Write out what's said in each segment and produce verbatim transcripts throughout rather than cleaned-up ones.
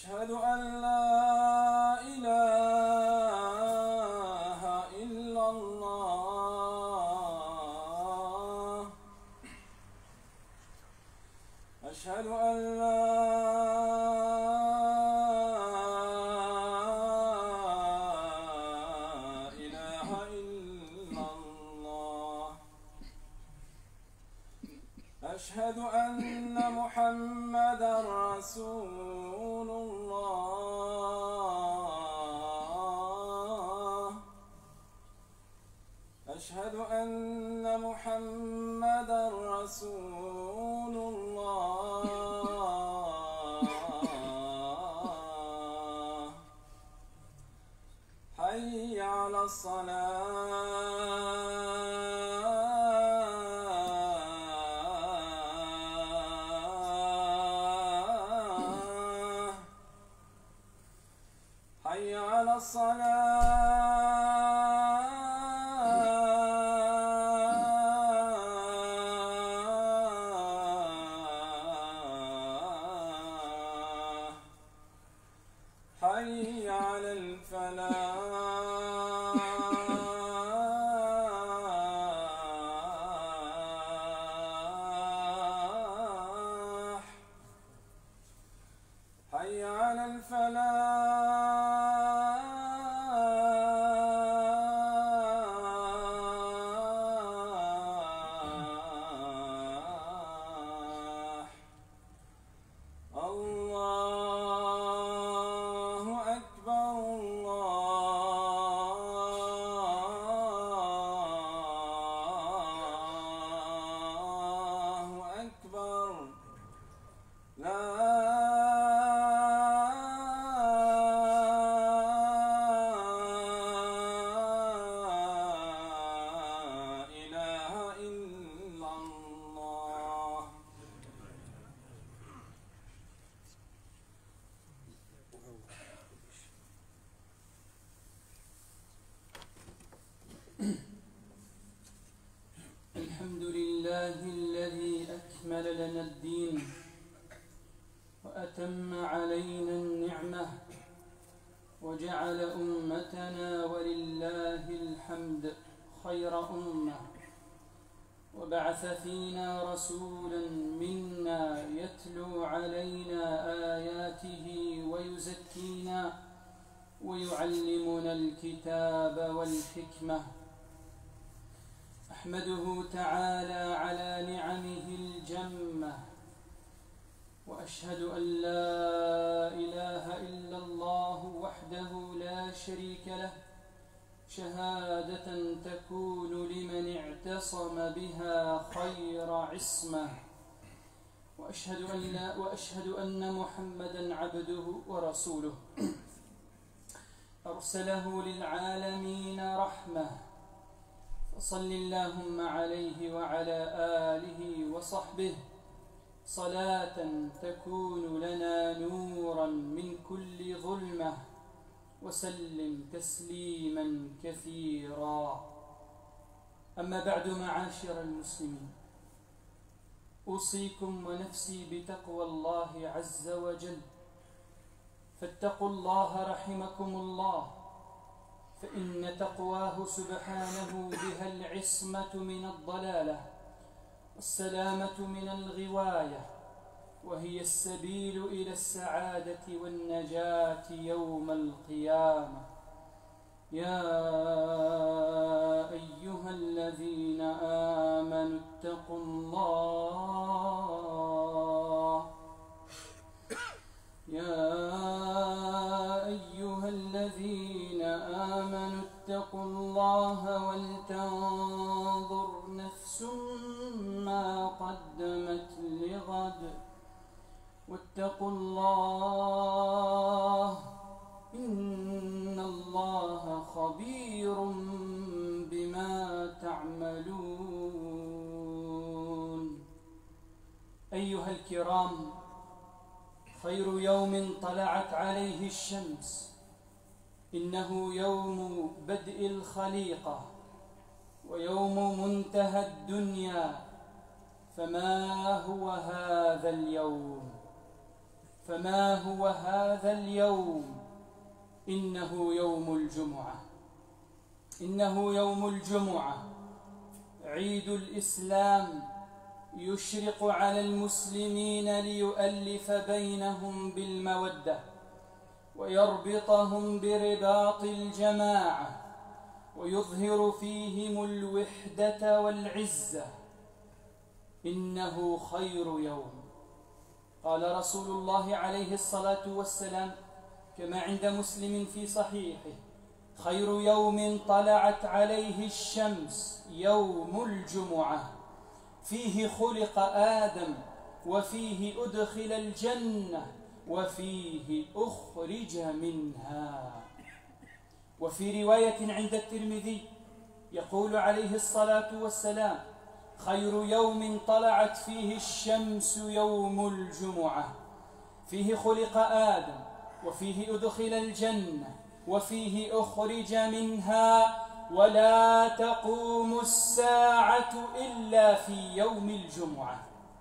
أشهد أن لا إله إلا الله أشهد أن لا إله إلا الله أشهد أن محمدا رسول الله أشهد أن محمدا رسول الله حي على الصلاة حي على الصلاة حي على الفلاح حي على الفلاح الله أكبر الله أكبر لا الحمد لله الذي أكمل لنا الدين وأتم علينا النعمة وجعل أمتنا ولله الحمد خير أمة وبعث فينا رسولا منا يتلو علينا آياته ويزكينا ويعلمنا الكتاب والحكمة أحمده تعالى على نعمه الجمة وأشهد أن لا إله إلا الله وحده لا شريك له شهادة تكون لمن اعتصم بها خير عصمة وأشهد أن, لا وأشهد أن محمدا عبده ورسوله أرسله للعالمين رحمة فصل اللهم عليه وعلى آله وصحبه صلاة تكون لنا نورا من كل ظلمة وسلم تسليما كثيرا أما بعد معاشر المسلمين أوصيكم ونفسي بتقوى الله عز وجل فاتقوا الله رحمكم الله فإن تقواه سبحانه بها العصمة من الضلالة والسلامة من الغواية وهي السبيل إلى السعادة والنجاة يوم القيامة يا أيها الذين آمنوا اتقوا الله يا أيها الذين آمنوا اتقوا الله ولتنظر نفس ما قدمت لغد واتقوا الله إن الله خبير بما تعملون أيها الكرام خير يوم طلعت عليه الشمس إنه يوم بدء الخليقة ويوم منتهى الدنيا فما هو هذا اليوم؟ فما هو هذا اليوم؟ إنه يوم الجمعة. إنه يوم الجمعة عيد الإسلام يشرق على المسلمين ليؤلف بينهم بالمودة ويربطهم برباط الجماعة ويظهر فيهم الوحدة والعزة. إنه خير يوم. قال رسول الله عليه الصلاة والسلام كما عند مسلم في صحيحه: خير يوم طلعت عليه الشمس يوم الجمعة، فيه خلق آدم وفيه أدخل الجنة وفيه أخرج منها. وفي رواية عند الترمذي يقول عليه الصلاة والسلام: خير يوم طلعت فيه الشمس يوم الجمعة، فيه خلق آدم وفيه أدخل الجنة وفيه أخرج منها، ولا تقوم الساعة إلا في يوم الجمعة.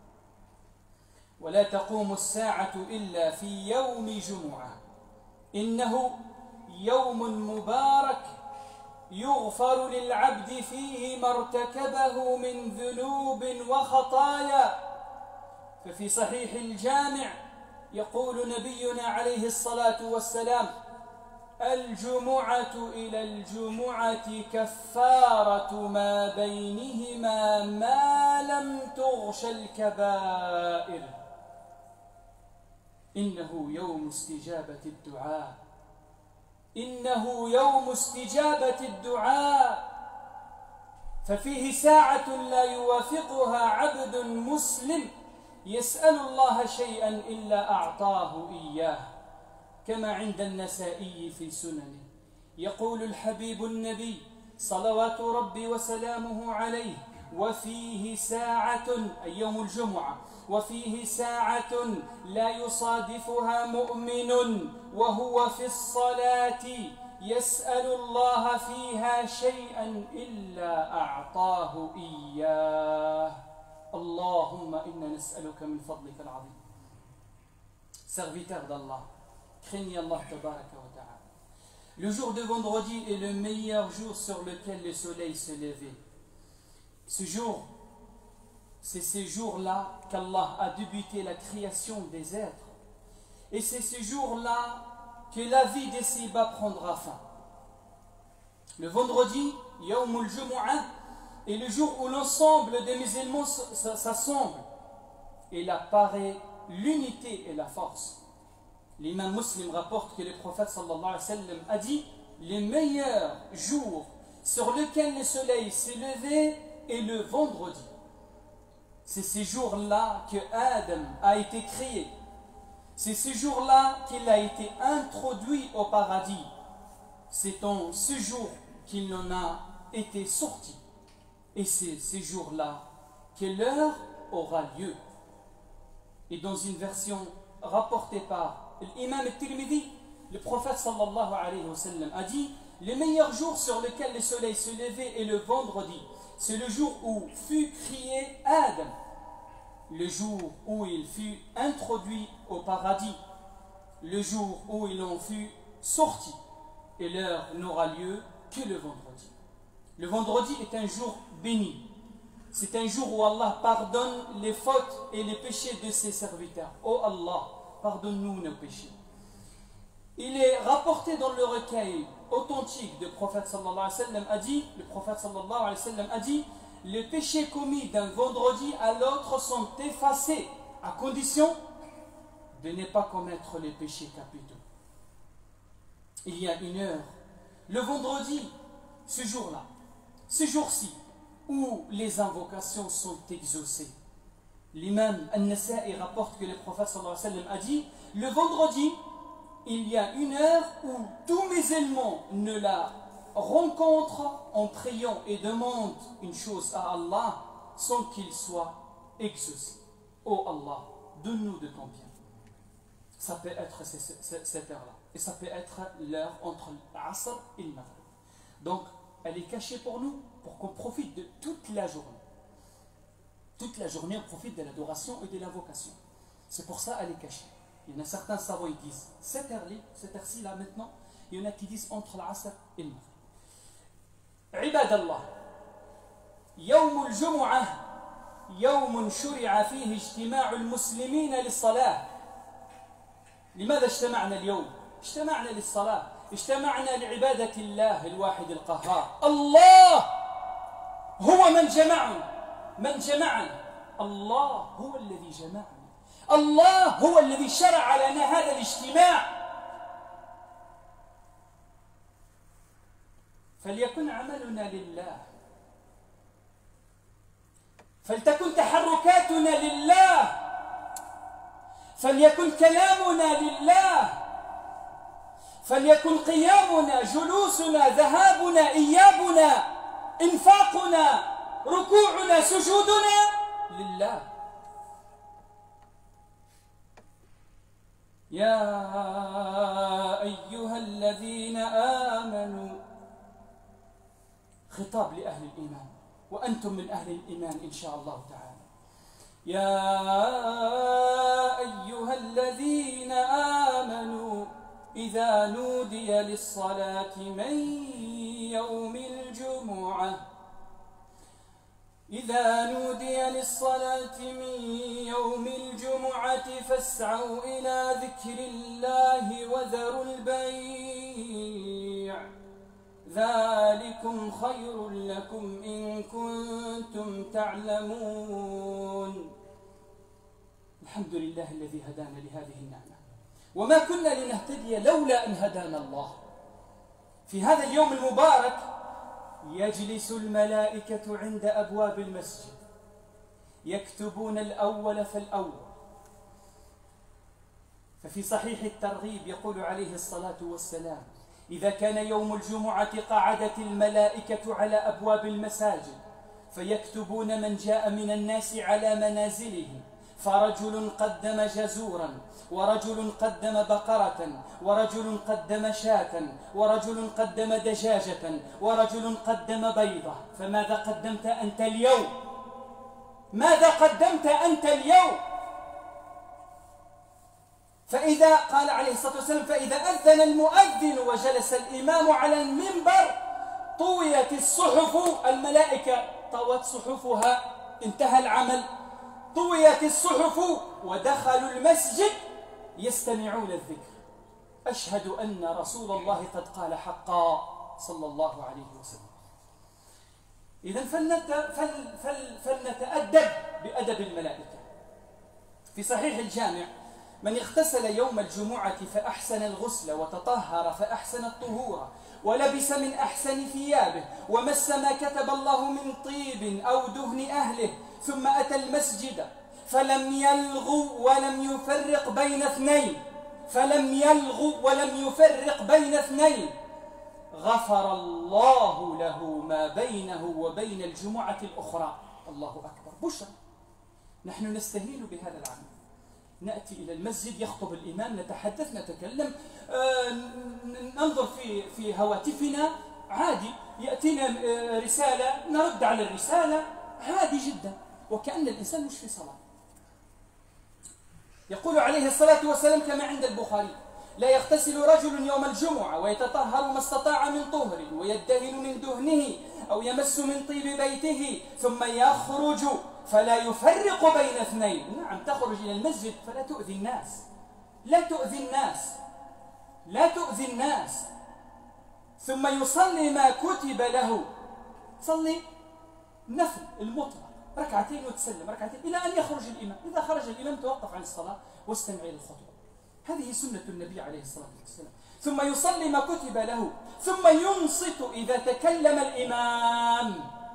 ولا تقوم الساعة إلا في يوم جمعة. إنه يوم مبارك يغفر للعبد فيه ما ارتكبه من ذنوب وخطايا. ففي صحيح الجامع يقول نبينا عليه الصلاة والسلام: الجمعة إلى الجمعة كفارة ما بينهما ما لم تغش الكبائر. إنه يوم استجابة الدعاء. إنه يوم استجابة الدعاء، ففيه ساعة لا يوافقها عبد مسلم يسأل الله شيئا إلا أعطاه إياه، كما عند النسائي في سننه. يقول الحبيب النبي صلوات ربي وسلامه عليه: وفيه ساعة، أي يوم الجمعة، وفيه ساعة لا يصادفها مؤمن وهو في الصلاة يسأل الله فيها شيئا إلا أعطاه إياه. اللهم إنا نسألك من فضلك العظيم. Serviteur d'Allah, craignez Allah tabaraka wa ta'ala. Le jour de vendredi est le meilleur jour sur lequel le soleil se levait. Ce jour, c'est ce jour-là qu'Allah a débuté la création des êtres. Et c'est ce jour-là que la vie des Siba prendra fin. Le vendredi, Yawm al-Jumu'ah, est le jour où l'ensemble des musulmans s'assemblent. Et là paraît l'unité et la force. L'imam Muslim rapporte que le prophète sallallahu alayhi wa sallam a dit: les meilleurs jours sur lesquels le soleil s'est levé est le vendredi. C'est ces jours-là que Adam a été créé. C'est ce jour-là qu'il a été introduit au paradis. C'est en ce jour qu'il en a été sorti. Et c'est ce jour-là que l'heure aura lieu. Et dans une version rapportée par l'imam al-Tirmidhi, le prophète sallallahu alayhi wa sallam a dit: le meilleur jour sur lequel le soleil se levait est le vendredi. C'est le jour où fut créé Adam, le jour où il fut introduit au paradis, le jour où il en fut sorti, et l'heure n'aura lieu que le vendredi. Le vendredi est un jour béni. C'est un jour où Allah pardonne les fautes et les péchés de ses serviteurs. Oh Allah, pardonne-nous nos péchés. Il est rapporté dans le recueil authentique du prophète sallallahu alayhi wa sallam a dit, le prophète sallallahu alayhi wa sallam a dit: les péchés commis d'un vendredi à l'autre sont effacés à condition de ne pas commettre les péchés capitaux. Il y a une heure, le vendredi, ce jour-là, ce jour-ci, où les invocations sont exaucées. L'imam An-Nasa'i rapporte que le prophète sallallahu alayhi wa sallam a dit: le vendredi, il y a une heure où tous musulmans ne la rencontrent en priant et demandent une chose à Allah sans qu'il soit exaucé. Oh Allah, donne-nous de ton bien. Ça peut être cette heure-là. Et ça peut être l'heure entre l'Asr et le Maghrib. Donc, elle est cachée pour nous, pour qu'on profite de toute la journée. Toute la journée, on profite de l'adoration et de l'invocation. C'est pour ça qu'elle est cachée. Il y en a certains savants qui disent cette heure-ci, cette heure-ci là maintenant, il y en a qui disent entre l'Asr et le Maghrib. عباد الله يوم الجمعة يوم شرع فيه اجتماع المسلمين للصلاة. لماذا اجتمعنا اليوم؟ اجتمعنا للصلاة، اجتمعنا لعبادة الله الواحد القهار. الله هو من جمعنا، من جمعنا الله هو الذي جمعنا، الله هو الذي شرع لنا هذا الاجتماع. فليكن عملنا لله، فلتكن تحركاتنا لله، فليكن كلامنا لله، فليكن قيامنا، جلوسنا، ذهابنا، إيابنا، إنفاقنا، ركوعنا، سجودنا لله. يا أيها الذين آمنوا، خطاب لأهل الإيمان، وأنتم من أهل الإيمان إن شاء الله تعالى. يا أيها الذين آمنوا إذا نودي للصلاة من يوم الجمعة إذا نودي للصلاة من يوم الجمعة فاسعوا إلى ذكر الله وذروا البيع ذلكم خير لكم إن كنتم تعلمون. الحمد لله الذي هدانا لهذه النعمة، وما كنا لنهتدي لولا أن هدانا الله. في هذا اليوم المبارك يجلس الملائكة عند أبواب المسجد يكتبون الأول فالأول. ففي صحيح الترغيب يقول عليه الصلاة والسلام: إذا كان يوم الجمعة قعدت الملائكة على أبواب المساجد فيكتبون من جاء من الناس على منازلهم، فرجل قدم جزورا، ورجل قدم بقرة، ورجل قدم شاة، ورجل قدم دجاجة، ورجل قدم بيضة. فماذا قدمت أنت اليوم؟ ماذا قدمت أنت اليوم؟ فإذا قال عليه الصلاة والسلام: فإذا أذن المؤذن وجلس الإمام على المنبر طويت الصحف، الملائكة طوت صحفها، انتهى العمل، طويت الصحف ودخلوا المسجد يستمعون الذكر. أشهد أن رسول الله قد قال حقا صلى الله عليه وسلم. إذن فلنت فل فل فلنتأدب بأدب الملائكة. في صحيح الجامع: من اغتسل يوم الجمعة فأحسن الغسل وتطهر فأحسن الطهور ولبس من أحسن ثيابه ومس ما كتب الله من طيب أو دهن أهله ثم أتى المسجد فلم يلغو ولم يفرق بين اثنين فلم يلغو ولم يفرق بين اثنين غفر الله له ما بينه وبين الجمعة الأخرى. الله أكبر. بشرى. نحن نستهين بهذا العمل. نأتي إلى المسجد، يخطب الإمام، نتحدث، نتكلم، آه، ننظر في في هواتفنا، عادي، يأتينا رسالة نرد على الرسالة، عادي جدا، وكأن الإنسان مش في صلاة. يقول عليه الصلاة والسلام كما عند البخاري: لا يغتسل رجل يوم الجمعة ويتطهر ما استطاع من طهر ويدهن من دهنه أو يمس من طيب بيته ثم يخرج فلا يفرق بين اثنين. نعم، تخرج إلى المسجد فلا تؤذي الناس، لا تؤذي الناس، لا تؤذي الناس، ثم يصلي ما كتب له. صلي نفل المطلق، ركعتين وتسلم، ركعتين، إلى أن يخرج الإمام. إذا خرج الإمام توقف عن الصلاة واستمع إلى الخطبة. هذه سنة النبي عليه الصلاة والسلام. ثم يصلي ما كتب له، ثم ينصت إذا تكلم الإمام،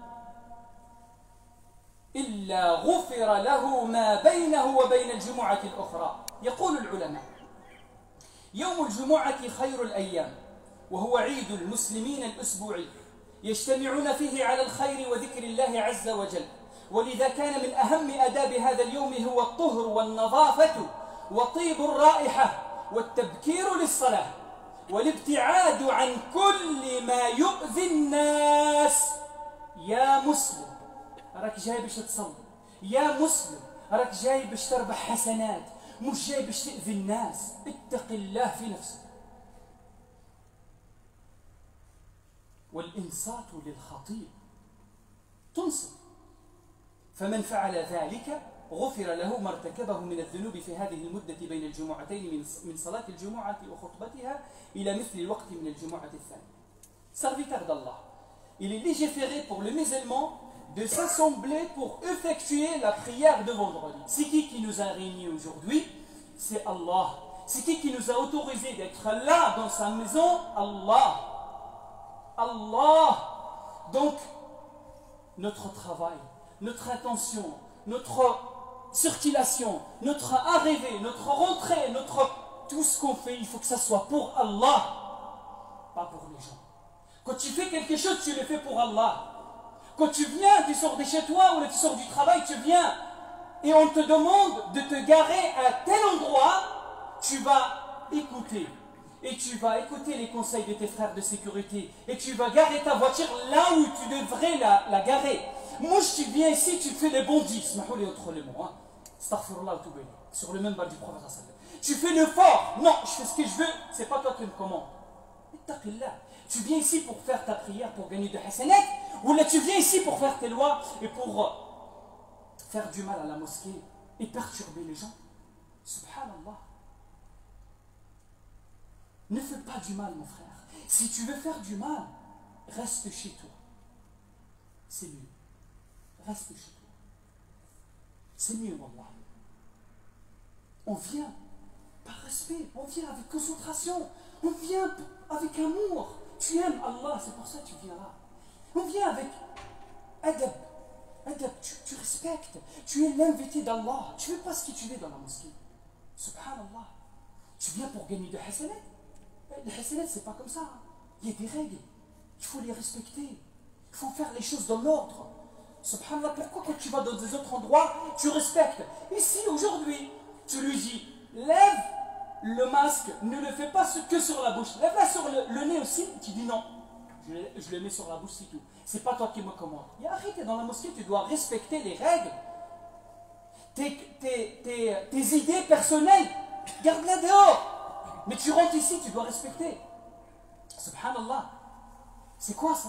إلا غفر له ما بينه وبين الجمعة الأخرى. يقول العلماء: يوم الجمعة خير الأيام، وهو عيد المسلمين الأسبوعي، يجتمعون فيه على الخير وذكر الله عز وجل، ولذا كان من أهم آداب هذا اليوم هو الطهر والنظافة وطيب الرائحة والتبكير للصلاة والابتعاد عن كل ما يؤذي الناس. يا مسلم راك جاي باش تصلي، يا مسلم راك جاي باش تربح حسنات، مش جاي باش تأذي الناس. اتق الله في نفسك. والإنصات للخطيب تنصت. فمن فعل ذلك غفر له ما ارتكبه من الذنوب في هذه المدة بين الجمعتين من صلاة الجمعة وخطبتها إلى مثل الوقت من الجمعة الثانية. Serviteur d'Allah, il est légiféré pour le musulman de s'assembler pour effectuer la prière de vendredi. C'est qui qui nous a réunis aujourd'hui? C'est Allah. C'est qui qui nous a autorisé d'être là dans sa maison? Allah. Allah. Donc, notre travail, notre intention, notre circulation, notre arrivée, notre rentrée, notre tout ce qu'on fait, il faut que ça soit pour Allah, pas pour les gens. Quand tu fais quelque chose, tu le fais pour Allah. Quand tu viens, tu sors de chez toi ou tu sors du travail, tu viens et on te demande de te garer à tel endroit, tu vas écouter. Et tu vas écouter les conseils de tes frères de sécurité. Et tu vas garer ta voiture là où tu devrais la, la garer. Moi, tu viens ici, tu fais les bondis. Sur le même bas du prophète. Tu fais le fort. Non, je fais ce que je veux. C'est pas toi qui me commande. Tu viens ici pour faire ta prière, pour gagner de hasanat. Ou là, tu viens ici pour faire tes lois et pour faire du mal à la mosquée et perturber les gens. Subhanallah. Ne fais pas du mal, mon frère. Si tu veux faire du mal, reste chez toi. C'est mieux. Reste chez toi. C'est mieux, wallah. On vient par respect, on vient avec concentration, on vient avec amour. Tu aimes Allah, c'est pour ça que tu viens là. On vient avec adab. Adab, tu, tu respectes. Tu es l'invité d'Allah. Tu ne fais pas ce que tu veux dans la mosquée. Subhanallah. Tu viens pour gagner de hasanat. Les hasanat, c'est pas comme ça. Il y a des règles. Il faut les respecter. Il faut faire les choses dans l'ordre. Subhanallah, pourquoi quand tu vas dans des autres endroits, tu respectes? Ici, aujourd'hui, tu lui dis, lève le masque, ne le fais pas que sur la bouche. Lève-la sur le, le nez aussi. Tu dis non. Je, je le mets sur la bouche, c'est tout. C'est pas toi qui me commande. Et arrête, dans la mosquée, tu dois respecter les règles. Tes, tes, tes, tes idées personnelles, garde-les dehors. Mais tu rentres ici, tu dois respecter. Subhanallah. C'est quoi ça?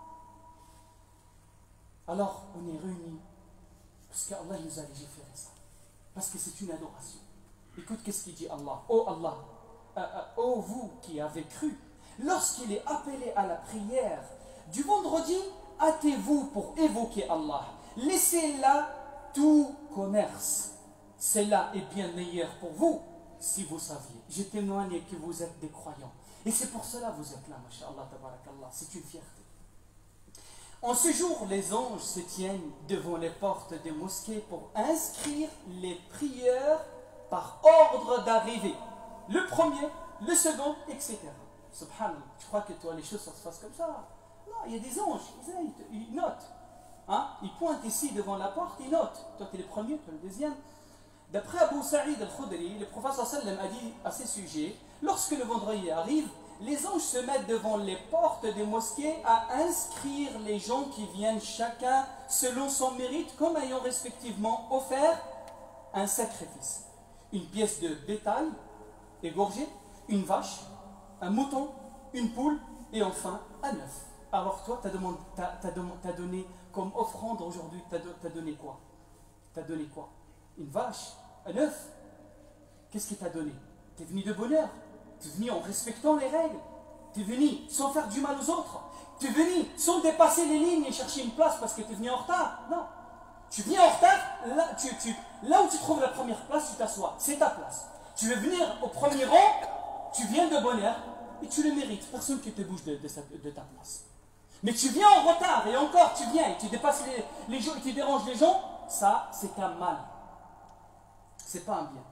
Alors, on est réunis parce qu'Allah nous a légiféré ça. Parce que c'est une adoration. Écoute, qu'est-ce qu'il dit Allah? Oh Allah, euh, euh, oh vous qui avez cru, lorsqu'il est appelé à la prière du vendredi, hâtez-vous pour évoquer Allah. Laissez là tout commerce. Cela est bien meilleur pour vous si vous saviez. Je témoigne que vous êtes des croyants. Et c'est pour cela que vous êtes là, masha'Allah, tabarakallah. C'est une fierté. En ce jour, les anges se tiennent devant les portes des mosquées pour inscrire les prières par ordre d'arrivée. Le premier, le second, et cetera. Subhanallah. Tu crois que toi, les choses ça se passent comme ça? Non, il y a des anges, ils, ils notent. Hein? Ils pointent ici devant la porte, ils notent. Toi, tu es le premier, toi, le deuxième. D'après Abu Sa'id al-Khudri, le prophète sallam a dit à ces sujets, lorsque le vendredi arrive, les anges se mettent devant les portes des mosquées à inscrire les gens qui viennent chacun selon son mérite, comme ayant respectivement offert un sacrifice. Une pièce de bétail égorgée, une vache, un mouton, une poule et enfin un œuf. Alors toi, tu as donné comme offrande aujourd'hui, tu as donné quoi? Tu as donné quoi? Une vache, un œuf. Qu'est-ce qu'il t'a donné? Tu es venu de bonheur. Tu es venu en respectant les règles. Tu es venu sans faire du mal aux autres. Tu es venu sans dépasser les lignes et chercher une place parce que tu es venu en retard. Non. Tu viens en retard, là, tu, tu, là où tu trouves la première place, tu t'assois. C'est ta place. Tu veux venir au premier rang, tu viens de bonheur et tu le mérites. Personne qui te bouge de, de, de ta place. Mais tu viens en retard et encore tu viens et tu dépasses les, les gens et tu déranges les gens, ça c'est un mal. C'est pas un bien.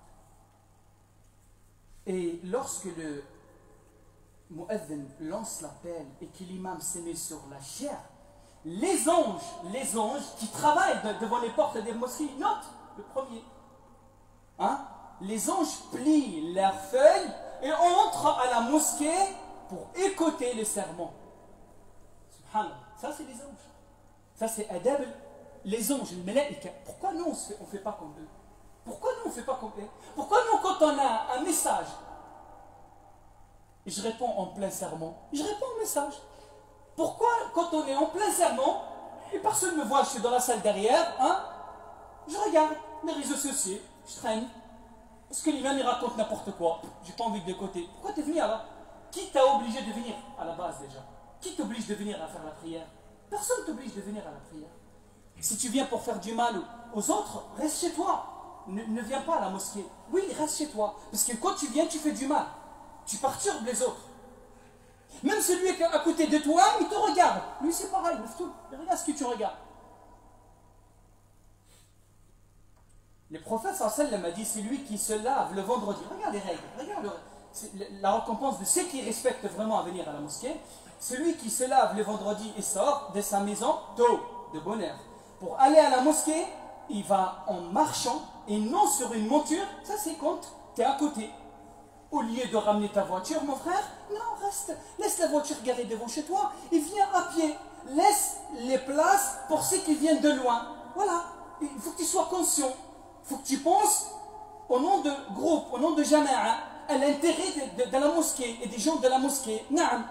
Et lorsque le mu'adhin lance l'appel et que l'imam se met sur la chair, les anges, les anges qui travaillent de, devant les portes des mosquées, notent le premier. Hein? Les anges plient leurs feuilles et entrent à la mosquée pour écouter le sermon. Subhanallah. Ça c'est les anges. Ça c'est adab, les anges, les malaïka. Pourquoi nous on ne fait pas comme eux? Pourquoi nous on ne fait pas complet? Pourquoi nous, quand on a un message, et je réponds en plein serment, je réponds au message. Pourquoi, quand on est en plein serment, et personne ne me voit, je suis dans la salle derrière, hein, je regarde les réseaux sociaux, je traîne, parce que l'imam il raconte n'importe quoi, j'ai pas envie de l'écouter. Pourquoi tu es venu alors? Qui t'a obligé de venir à la base déjà? Qui t'oblige de venir à faire la prière? Personne t'oblige de venir à la prière. Si tu viens pour faire du mal aux autres, reste chez toi. Ne, ne viens pas à la mosquée. Oui, reste chez toi. Parce que quand tu viens, tu fais du mal. Tu perturbes les autres. Même celui qui est à côté de toi, il te regarde. Lui, c'est pareil. Regarde ce que tu regardes. Le prophète sallallahu alayhi wa sallam a dit, c'est lui qui se lave le vendredi. Regarde les règles. Regarde le, la récompense de ceux qui respectent vraiment à venir à la mosquée. Celui qui se lave le vendredi et sort de sa maison tôt, de bonne heure. Pour aller à la mosquée, il va en marchant et non sur une monture. Ça, c'est quand tu es à côté. Au lieu de ramener ta voiture, mon frère, non, reste, laisse la voiture garée devant chez toi et viens à pied. Laisse les places pour ceux qui viennent de loin. Voilà. Il faut que tu sois conscient. Il faut que tu penses au nom de groupe, au nom de jama'a, à l'intérêt de, de, de la mosquée et des gens de la mosquée. Naam.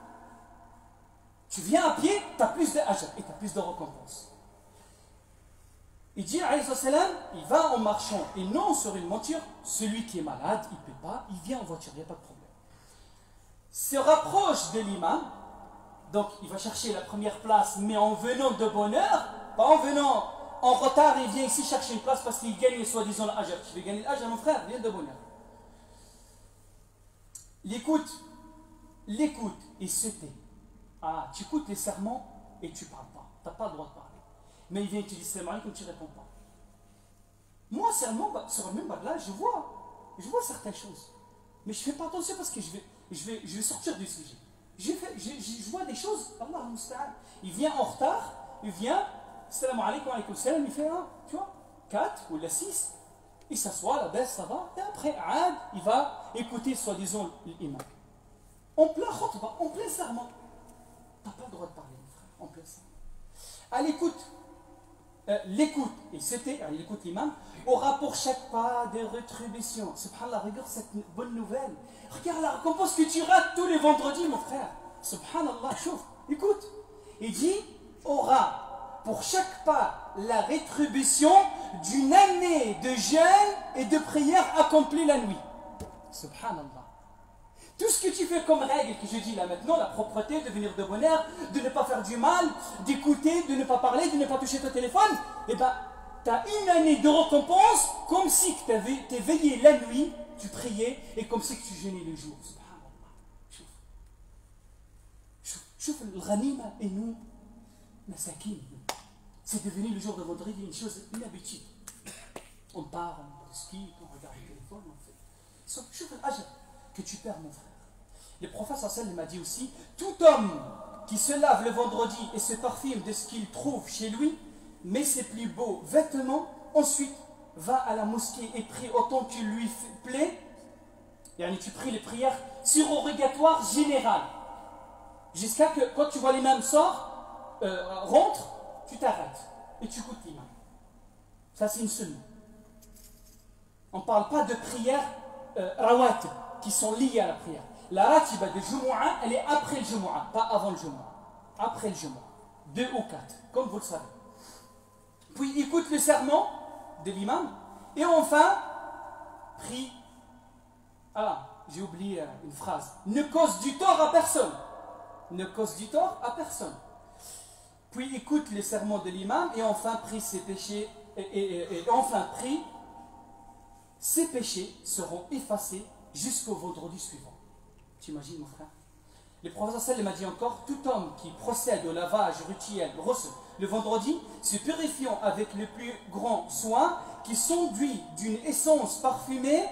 Tu viens à pied, tu as plus de ajr et tu as plus de récompense. Il dit, alayhi salam, il va en marchant et non sur une monture. Celui qui est malade, il ne peut pas, il vient en voiture, il n'y a pas de problème. Se rapproche de l'imam, donc il va chercher la première place, mais en venant de bonne heure, pas en venant en retard, il vient ici chercher une place parce qu'il gagne soi-disant l'ajr. Tu veux gagner l'ajr, mon frère, viens de bonne heure. L'écoute, l'écoute et se tait. Ah, tu écoutes les serments et tu ne parles pas. Tu n'as pas le droit de parler. Mais il vient et te dit salam alaykoum, tu ne réponds pas. Moi, serment, sur le même là, je vois, je vois certaines choses. Mais je ne fais pas attention parce que je vais, je vais, je vais sortir du sujet. Je, fais, je, je, je vois des choses, Allah musta'an. Il vient en retard, il vient, salam alaykoum, alaykoum salam, il fait un, tu vois, quatre ou la six. Il s'assoit, la baisse, ça va. Et après, Aad, il va écouter soi-disant l'imam. En plein khutbah, en plein serment. Tu n'as pas le droit de parler, mon frère, en plein serment. À l'écoute, euh, l'écoute, et c'était, l'écoute l'imam, aura pour chaque pas des rétributions. Subhanallah, regarde cette bonne nouvelle. Regarde la récompense que tu rates tous les vendredis, mon frère. Subhanallah, chouf, écoute. Il dit, aura pour chaque pas la rétribution d'une année de jeûne et de prière accomplie la nuit. Subhanallah. Tout ce que tu fais comme règle que je dis là maintenant, la propreté, de venir de bonne heure, de ne pas faire du mal, d'écouter, de ne pas parler, de ne pas toucher ton téléphone, eh bien, tu as une année de récompense comme si tu avais veillé la nuit, tu priais, et comme si tu jeûnais le jour. Subhanallah. Chouf, le ghanima et nous, masakin. C'est devenu le jour de vendredi une chose, une habitude. On part, on discute, on regarde le téléphone, on fait. Chouf l'ajr que tu perds, mon frère. Le prophète sallallahu alayhi wa sallam m'a dit aussi, tout homme qui se lave le vendredi et se parfume de ce qu'il trouve chez lui, met ses plus beaux vêtements, ensuite va à la mosquée et prie autant qu'il lui plaît. Et tu pries les prières surrogatoires générales. Jusqu'à que quand tu vois l'imam sort, euh, rentre, tu t'arrêtes et tu écoutes l'imam. Ça c'est une sunna. On ne parle pas de prières euh, rawat qui sont liées à la prière. La ratiba de Jumu'ah, elle est après le Jumu'ah, pas avant le Jumu'ah. Après le Jumu'ah. Deux ou quatre, comme vous le savez. Puis écoute le serment de l'imam. Et enfin, prie. Ah, j'ai oublié une phrase. Ne cause du tort à personne. Ne cause du tort à personne. Puis écoute les serments de l'imam. Et enfin, prie ses péchés. Et, et, et, et enfin, prie. Ses péchés seront effacés jusqu'au vendredi suivant. Tu imagines, mon frère? Le prophète sallallahu alayhi wa sallam m'a dit encore, tout homme qui procède au lavage rituel le vendredi, se purifiant avec le plus grand soin, qui s'enduit d'une essence parfumée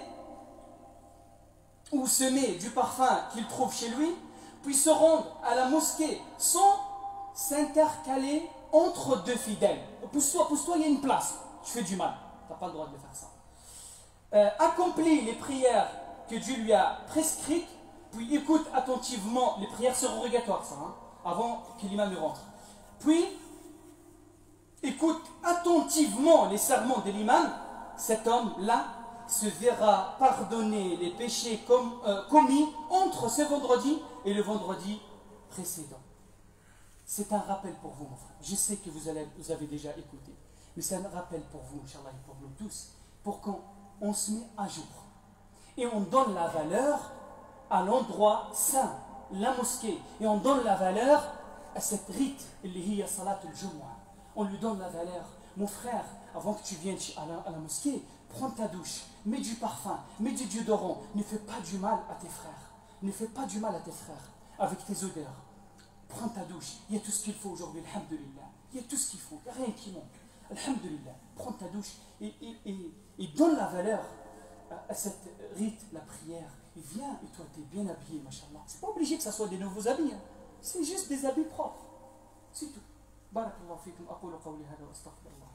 ou se met du parfum qu'il trouve chez lui, puis se rendre à la mosquée sans s'intercaler entre deux fidèles. Pousse-toi, pousse-toi, il y a une place. Tu fais du mal. Tu n'as pas le droit de faire ça. Euh, accomplit les prières que Dieu lui a prescrites, puis écoute attentivement les prières surrogatoires, ça, hein, avant que l'imam rentre. Puis écoute attentivement les sermons de l'imam, cet homme-là se verra pardonner les péchés com, euh, commis entre ce vendredi et le vendredi précédent. C'est un rappel pour vous, mon frère. Je sais que vous, allez, vous avez déjà écouté, mais c'est un rappel pour vous, Inch'Allah, et pour nous tous, pour qu'on on se met à jour. Et on donne la valeur à l'endroit saint, la mosquée. Et on donne la valeur à cette rite, on lui donne la valeur. Mon frère, avant que tu viennes à la, à la mosquée, prends ta douche, mets du parfum, mets du déodorant. Ne fais pas du mal à tes frères. Ne fais pas du mal à tes frères avec tes odeurs. Prends ta douche. Il y a tout ce qu'il faut aujourd'hui, alhamdulillah. Il y a tout ce qu'il faut, il n'y a rien qui manque. Alhamdulillah. Prends ta douche et, et, et, et donne la valeur à, à cette rite, la prière. Et viens, et toi, tu es bien habillé, machallah. C'est pas obligé que ça soit des nouveaux habits. Hein. C'est juste des habits propres. C'est tout. Barakallahu fikum. Aqulu qawli hada wa astaghfirullah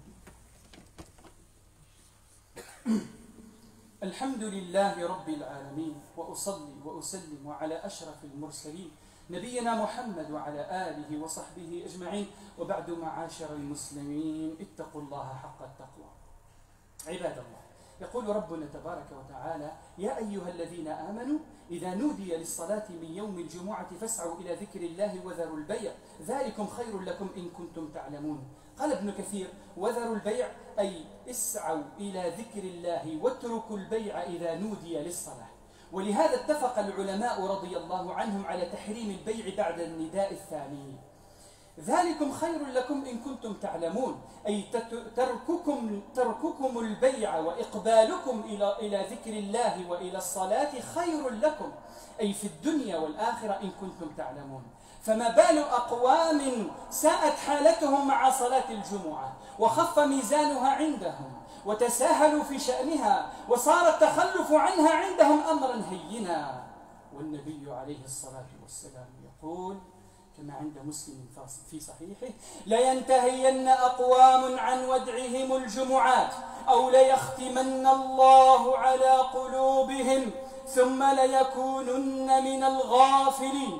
li. Alhamdulillahi rabbil alamin. Wa usalli wa usallim wa ala ashrafil mursalin. نبينا محمد وعلى آله وصحبه أجمعين وبعد معاشر المسلمين اتقوا الله حق التقوى عباد الله يقول ربنا تبارك وتعالى يا أيها الذين آمنوا إذا نودي للصلاة من يوم الجمعة فاسعوا إلى ذكر الله وذروا البيع ذلكم خير لكم إن كنتم تعلمون قال ابن كثير وذروا البيع أي اسعوا إلى ذكر الله واتركوا البيع إذا نودي للصلاة ولهذا اتفق العلماء رضي الله عنهم على تحريم البيع بعد النداء الثاني ذلكم خير لكم إن كنتم تعلمون أي ترككم, ترككم البيع وإقبالكم إلى, إلى ذكر الله وإلى الصلاة خير لكم أي في الدنيا والآخرة إن كنتم تعلمون فما بال أقوام ساءت حالتهم مع صلاة الجمعة وخف ميزانها عندهم وتساهلوا في شأنها وصار التخلف عنها عندهم أمرا هينا والنبي عليه الصلاة والسلام يقول كما عند مسلم في صحيحه لينتهين أقوام عن ودعهم الجمعات أو ليختمن الله على قلوبهم ثم ليكونن من الغافلين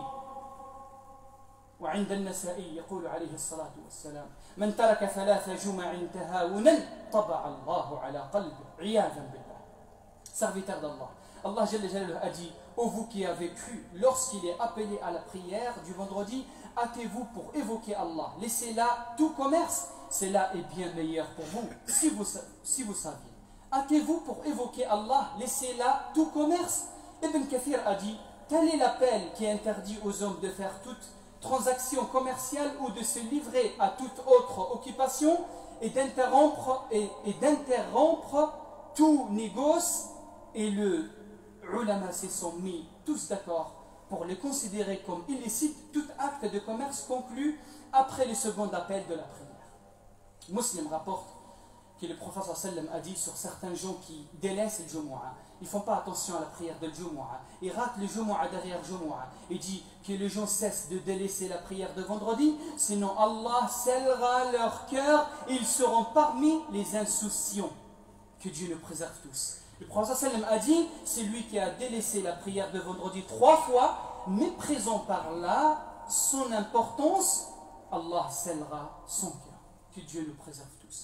وعند النسائي يقول عليه الصلاة والسلام من ترك ثلاث جمع تهاونا طبع الله على قلبه عياذا بالله. Serviteur d'Allah, Allah Jalla Jalaluhu a dit ô vous qui avez cru, lorsqu'il est appelé à la prière du vendredi, hâtez-vous pour évoquer Allah. Laissez là tout commerce, cela est bien meilleur pour vous si vous, si vous saviez. Hâtez-vous pour évoquer Allah, laissez là tout commerce. Ibn Kathir a dit tel est l'appel qui interdit aux hommes de faire toute transaction commerciale ou de se livrer à toute autre occupation et d'interrompre, et, et d'interrompre tout négoce. Et le ulama se sont mis tous d'accord pour les considérer comme illicites tout acte de commerce conclu après le second appel de la prière. Muslim rapporte que le prophète sallam a dit sur certains gens qui délaissent le Jumu'ah, ils ne font pas attention à la prière de Jumu'ah, ils ratent le Jumu'ah derrière Jumu'ah, et dit que les gens cessent de délaisser la prière de vendredi, sinon Allah scellera leur cœur et ils seront parmi les insouciants. Que Dieu nous préserve tous. Le prophète sallam a dit, celui qui a délaissé la prière de vendredi trois fois, méprisant par là son importance, Allah scellera son cœur. Que Dieu nous préserve tous.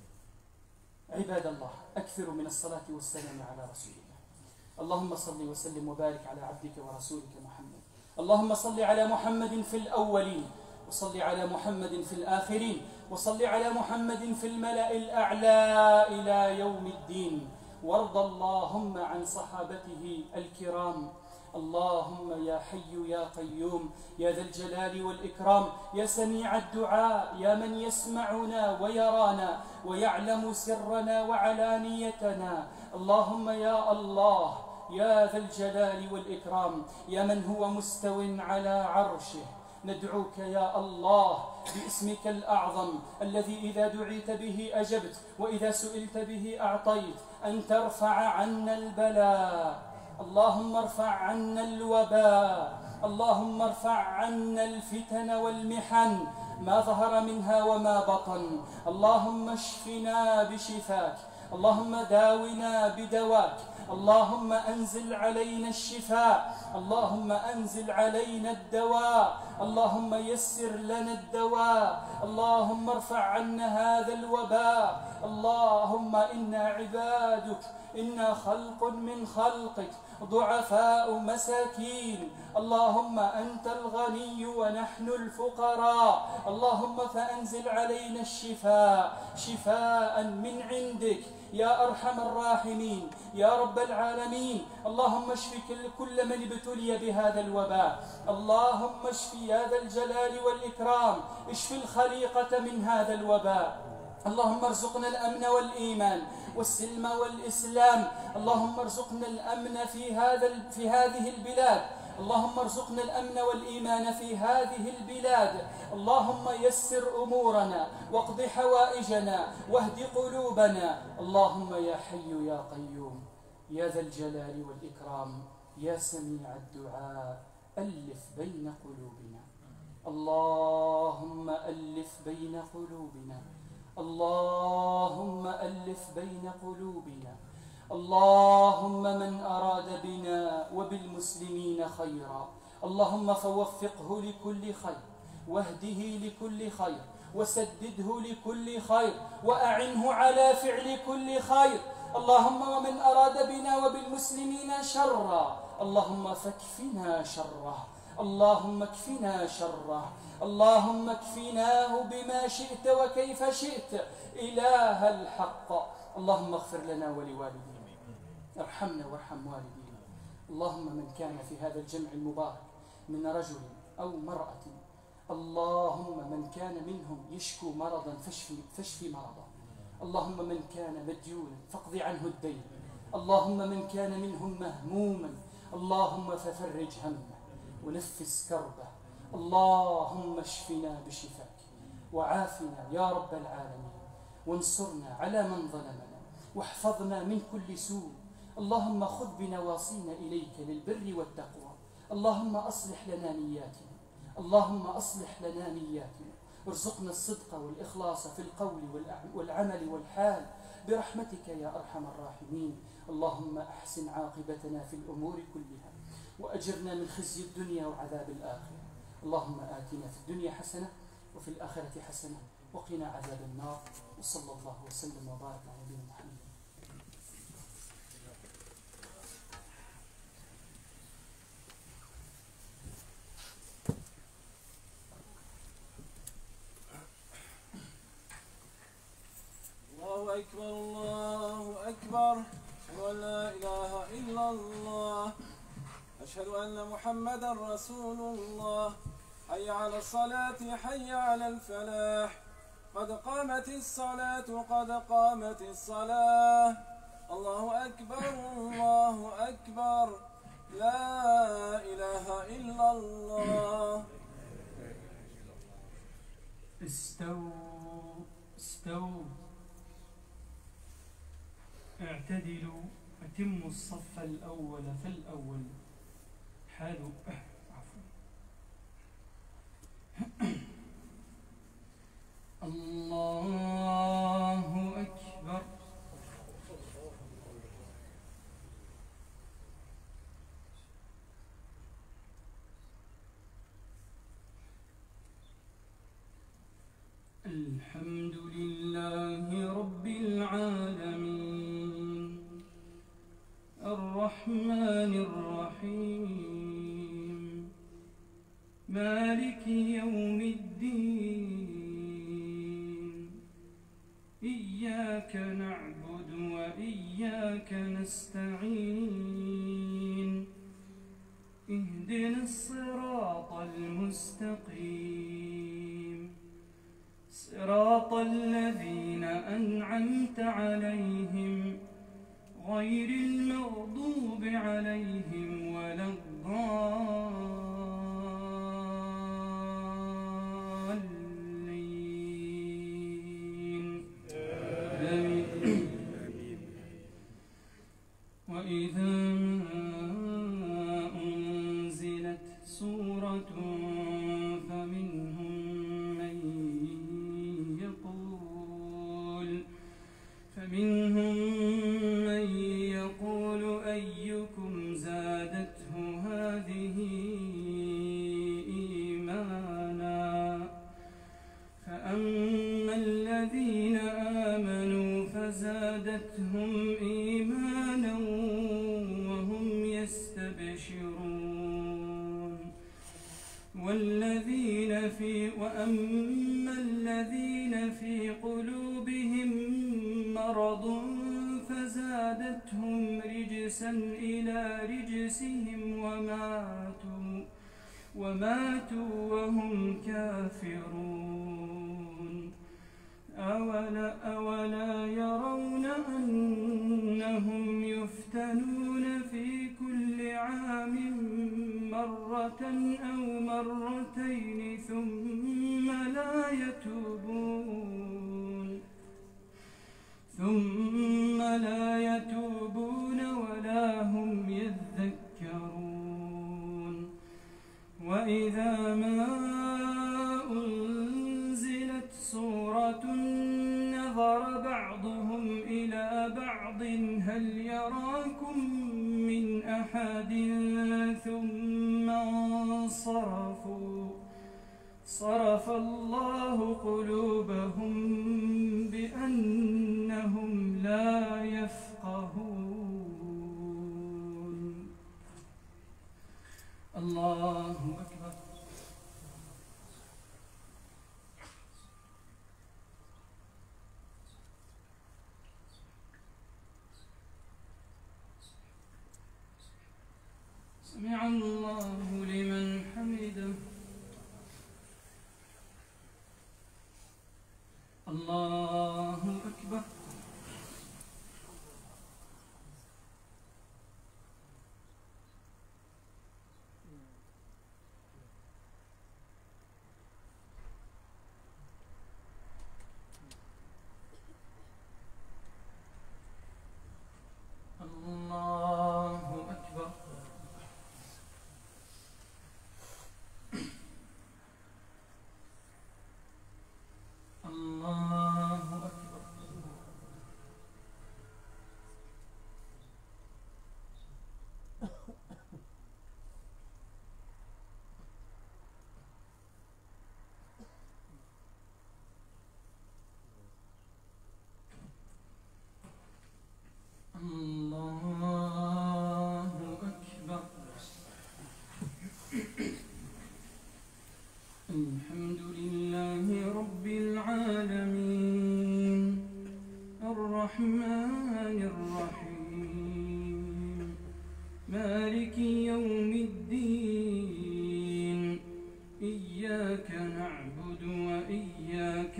عباد الله أكثروا من الصلاة والسلام على رسول الله اللهم صل وسلم وبارك على عبدك ورسولك محمد اللهم صل على محمد في الأولين وصل على محمد في الآخرين وصل على محمد في الملأ الأعلى إلى يوم الدين وارض اللهم عن صحابته الكرام اللهم يا حي يا قيوم يا ذا الجلال والإكرام يا سميع الدعاء يا من يسمعنا ويرانا ويعلم سرنا وعلانيتنا اللهم يا الله يا ذا الجلال والإكرام يا من هو مستو على عرشه ندعوك يا الله باسمك الأعظم الذي إذا دعيت به أجبت وإذا سئلت به أعطيت أن ترفع عنا البلاء اللهم ارفع عنا الوباء اللهم ارفع عنا الفتن والمحن ما ظهر منها وما بطن اللهم اشفنا بشفاك اللهم داونا بدواك، اللهم أنزل علينا الشفاء، اللهم أنزل علينا الدواء، اللهم يسر لنا الدواء، اللهم ارفع عنا هذا الوباء. اللهم إنا عبادك، إنا خلق من خلقك، ضعفاء مساكين، اللهم أنت الغني ونحن الفقراء، اللهم فأنزل علينا الشفاء، شفاء من عندك يا أرحم الراحمين يا رب العالمين. اللهم اشف كل من ابتلي بهذا الوباء، اللهم اشف يا ذا الجلال والإكرام، اشف الخليقة من هذا الوباء. اللهم ارزقنا الأمن والإيمان والسلم والإسلام، اللهم ارزقنا الأمن في هذا في هذه البلاد، اللهم ارزقنا الأمن والإيمان في هذه البلاد. اللهم يسر أمورنا واقض حوائجنا واهد قلوبنا. اللهم يا حي يا قيوم يا ذا الجلال والإكرام يا سميع الدعاء، ألف بين قلوبنا، اللهم ألف بين قلوبنا، اللهم ألف بين قلوبنا. اللهم من أراد بنا وبالمسلمين خيرا، اللهم فوفقه لكل خير، واهده لكل خير، وسدده لكل خير، وأعنه على فعل كل خير. اللهم ومن أراد بنا وبالمسلمين شرا، اللهم فاكفنا شره، اللهم اكفنا شره، اللهم اكفناه بما شئت وكيف شئت إله الحق. اللهم اغفر لنا ولوالدينا، ارحمنا وارحم والدينا. اللهم من كان في هذا الجمع المبارك من رجل أو مرأة، اللهم من كان منهم يشكو مرضا فاشفي, فاشفي مرضا، اللهم من كان مديونا فاقض عنه الدين، اللهم من كان منهم مهموما اللهم ففرج همه ونفس كربه. اللهم اشفنا بشفاك وعافنا يا رب العالمين، وانصرنا على من ظلمنا، واحفظنا من كل سوء. اللهم خذ بنواصينا إليك للبر والتقوى. اللهم أصلح لنا نياتنا، اللهم أصلح لنا نياتنا، ارزقنا الصدق والإخلاص في القول والعمل والحال برحمتك يا أرحم الراحمين. اللهم أحسن عاقبتنا في الأمور كلها، وأجرنا من خزي الدنيا وعذاب الآخرة. اللهم آتنا في الدنيا حسنة وفي الآخرة حسنة وقنا عذاب النار. وصلى الله وسلم وبارك على نبينا محمد. الله أكبر الله أكبر، أشهد أن لا إله إلا الله، أشهد أن محمدا رسول الله. حي على الصلاة حي على الفلاح، قد قامت الصلاة قد قامت الصلاة. الله أكبر الله أكبر، لا إله إلا الله. استووا استووا اعتدلوا، أتموا الصف الأول فالأول، حالوا عفوا. الله أكبر. الحمد لله رب العالمين، الرحمن الرحيم، مالك يوم الدين. إياك نعبد وإياك نستعين، اهدنا الصراط المستقيم، صراط الذين أنعمت عليهم غير المغضوب عليهم ولا الضالين. آمين. وإذا أنزلت سورة فمنهم من يقول فمنهم فزادتهم إيمانا وهم يستبشرون والذين في وأما الذين في قلوبهم مرض فزادتهم رجسا إلى رجسهم وماتوا وماتوا وهم كافرون أولا, أولا يرون أنهم يفتنون في كل عام مرة أو مرتين ثم لا يتوبون ثم لا يتوبون ولا هم يذكرون وإذا ما أنزلت سورة نظر بعضهم إلى بعض هل يراكم من أحد ثم انصرفوا صرف الله قلوبهم بأنهم لا يفقهون. الله أكبر. سمع الله لمن حمده. الله أكبر. الله أكبر. الله أكبر. الله أكبر. الحمد لله رب العالمين الرحمن الرحيم مالك يوم الدين إياك نعبد وإياك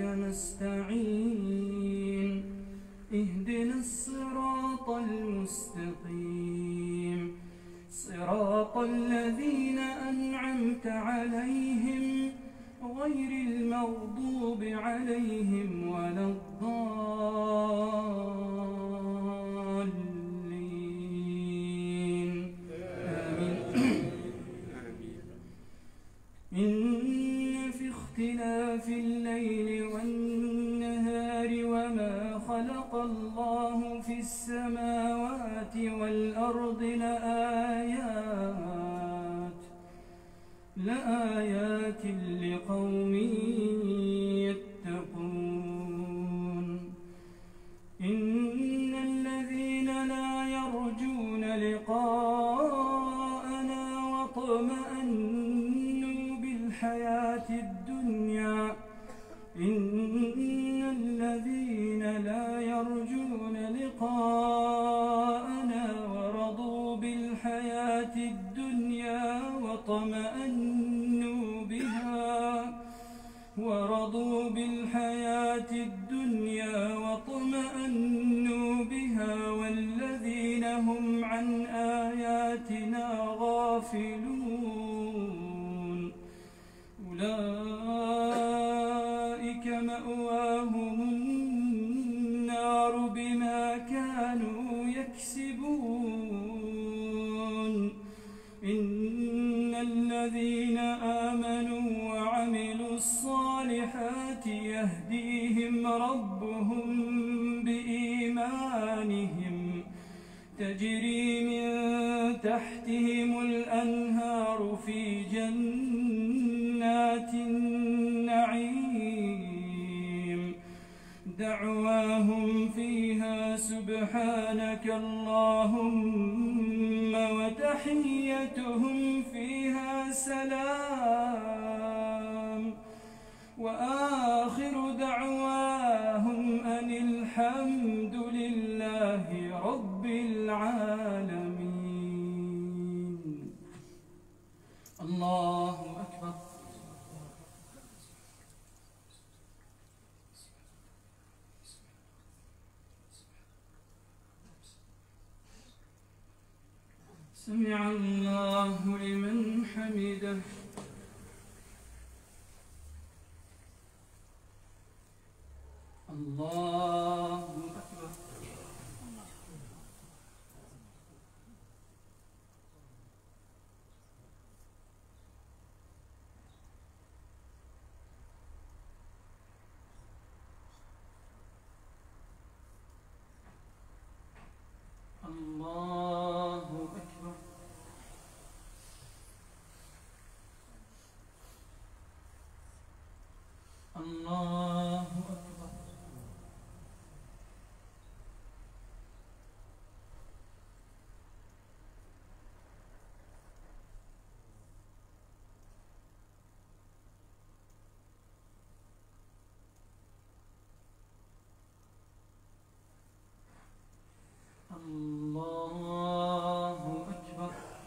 نستعين اهدنا الصراط المستقيم صراط الذين أنعمت عليهم غير المغضوب عليهم ولا الضالين آمين. إن في اختلاف الليل والنهار وما خلق الله في السماوات والأرض لآيات لآيات لقوم يتقون. إن الذين لا يرجون لقاءنا واطمأنوا بالحياة الدنيا إن الذين لا يرجون لقاءنا ورضوا بالحياة الدنيا واطمأنوا بها ورضوا بالحياة الدنيا واطمأنوا بها والذين هم عن آياتنا غافلون أولئك مأواهم النار بما كانوا يكسبون. إن الذين آمنوا وعملوا الصالحات يهديهم ربهم بإيمانهم تجري من تحتهم الأنهار في جنات النعيم دعواهم فيها فيها سبحانك اللهم وتحيتهم فيها سلام وآخر دعواهم أن الحمد لله رب العالمين. الله أكبر. سمع الله لمن حمده. الله أكبر. الله أكبر. الله أكبر. الله أكبر.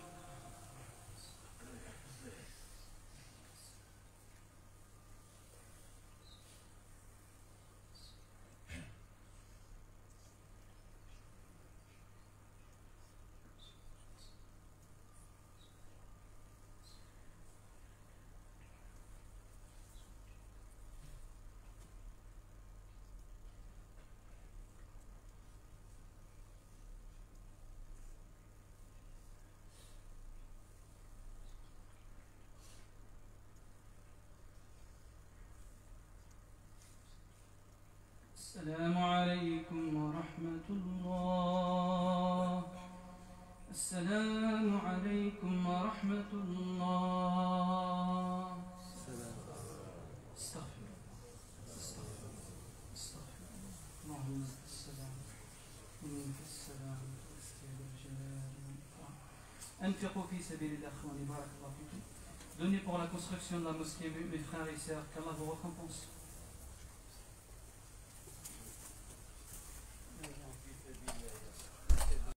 السلام عليكم ورحمة الله. السلام عليكم ورحمة الله. استغفر استغفر استغفر اللهم انت السلام ومنك السلام يا ذا الجلال والإكرام. أنفقوا في سبيل الله إخواني بارك الله فيكم. Donnez pour la construction de la mosquée mes frères et sœurs, qu'Allah vous récompense.